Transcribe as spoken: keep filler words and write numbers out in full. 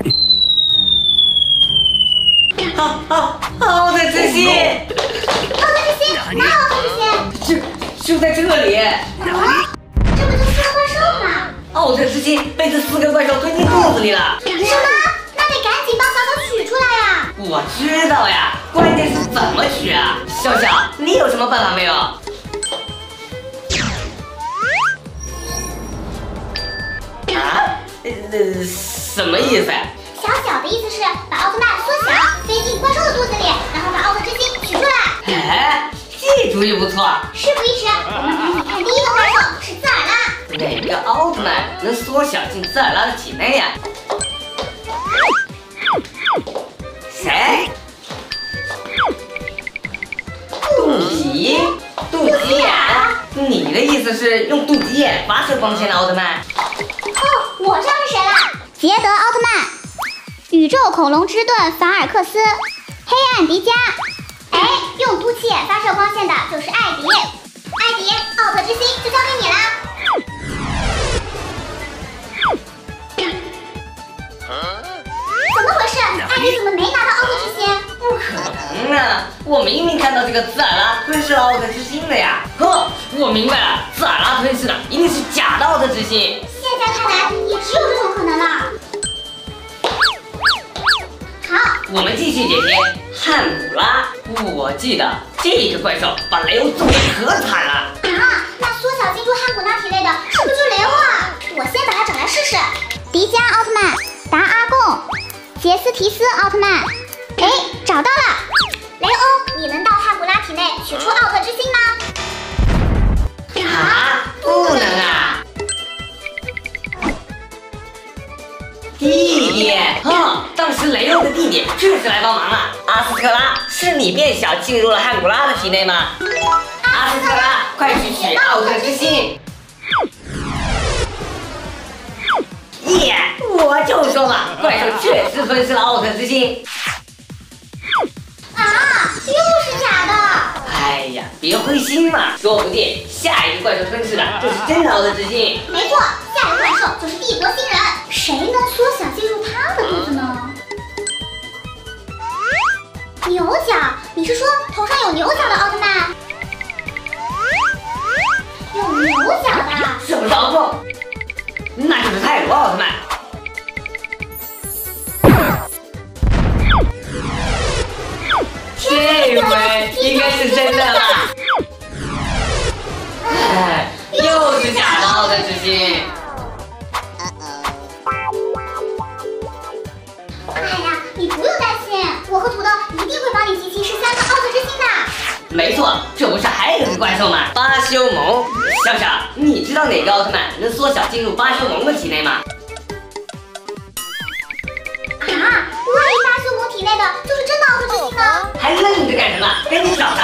好好好的之心， 奥特之心，哪有奥特之心？ 就就在这里。 啊，这不就四个怪兽吗？ 奥特之心被这四个怪兽吞进肚子里了。 什么？那得赶紧帮小小取出来呀！ 我知道呀，关键是怎么取啊？小小，你有什么办法没有？啊？呃，什么意思？ 小小的意思是把奥特曼缩小，飞进怪兽的肚子里，然后把奥特之心取出来。 哎，这主意不错。 事不宜迟，我们赶紧看第一个怪兽是刺耳拉。 哪个奥特曼能缩小进刺耳拉的体内呀？谁？肚脐？肚脐眼？你的意思是用肚脐眼发射光线的奥特曼？ 哦，我知道是谁了，捷德奥特曼，宇宙恐龙之盾法尔克斯，黑暗迪迦。哎，用肚脐眼发射光线的就是艾迪。艾迪，奥特之心就交给你啦。怎么回事？艾迪怎么没拿到奥特之心？ 不可能啊！我明明看到这个刺耳拉吞噬了奥特之心的呀！哼，我明白了，刺耳拉吞噬的一定是假的奥特之心。 现在看来也只有这种可能了。好， 我们继续解题。汉古拉，我记得这个怪兽把雷欧揍得可惨了。 啊，那缩小进入汉古拉体内的是不是就是雷欧啊？我先把它找来试试。迪迦奥特曼，达阿贡，杰斯提斯奥特曼。哎，找到了！雷欧，你能到汉古拉体内取出奥特之心吗？ 啊，不能啊！弟弟，哼，当时雷欧的弟弟确实来帮忙了。阿斯特拉，是你变小进入了汉古拉的体内吗？阿斯特拉，快去取奥特之心！耶，我就说嘛，怪兽确实吞噬了奥特之心。 啊，又是假的！ 哎呀，别灰心嘛，说不定下一个怪兽吞噬的就是真的奥特之心。 没错，下一个怪兽就是帝国新人，谁能缩小进入他的肚子呢？牛角，你是说头上有牛角的奥特曼？有牛角的？ 这么着不？那就是泰罗奥特曼。这回应该是真的了。哎，又是假的奥特之心。 哎呀，你不用担心，我和土豆一定会帮你集齐十三个奥特之心的。 没错，这不是还有个怪兽吗？巴修蒙。小小，你知道哪个奥特曼能缩小进入巴修蒙的体内吗？ 啊，万一巴修蒙体内的就是真的奥特之心呢？ 还愣着干什么？赶紧找他！